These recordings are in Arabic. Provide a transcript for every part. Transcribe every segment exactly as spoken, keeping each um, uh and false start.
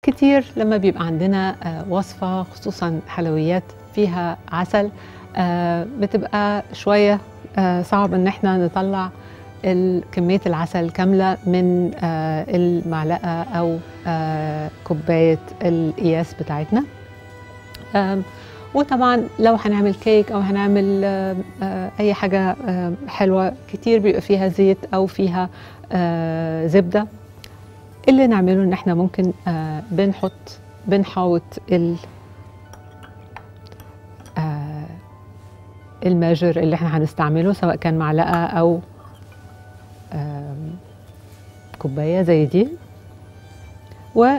كتير لما بيبقى عندنا وصفة خصوصا حلويات فيها عسل بتبقى شوية صعب ان احنا نطلع كمية العسل كاملة من المعلقة او كوباية القياس بتاعتنا. وطبعا لو هنعمل كيك او هنعمل اي حاجة حلوة كتير بيبقى فيها زيت او فيها زبدة، اللي نعمله ان احنا ممكن بنحط بنحوط الماجر اللي احنا هنستعمله، سواء كان معلقة او كوباية زي دي، و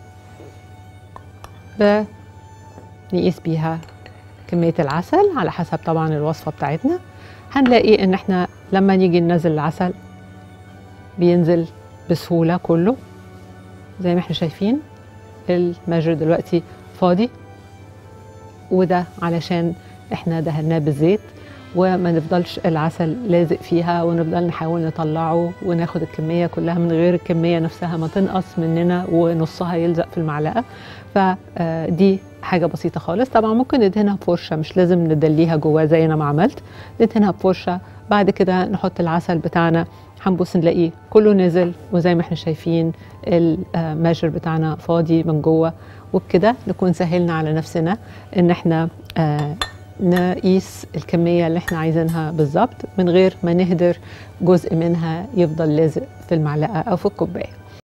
نقيس بيها كمية العسل على حسب طبعا الوصفة بتاعتنا. هنلاقي ان احنا لما نيجي ننزل العسل بينزل بسهولة كله زي ما احنا شايفين. الماجر دلوقتي فاضي، وده علشان احنا دهناه بالزيت وما نفضلش العسل لازق فيها ونفضل نحاول نطلعه وناخد الكمية كلها من غير الكمية نفسها ما تنقص مننا ونصها يلزق في المعلقة. فدي حاجة بسيطة خالص. طبعا ممكن ندهنها بفرشة، مش لازم ندليها جواه زي انا ما عملت، ندهنها بفرشة. بعد كده نحط العسل بتاعنا، هنبص نلاقيه كله نزل، وزي ما احنا شايفين الماجر بتاعنا فاضي من جوه. وبكده نكون سهلنا على نفسنا ان احنا آه نقيس الكمية اللي احنا عايزينها بالظبط من غير ما نهدر جزء منها يفضل لازق في المعلقة او في الكوباية.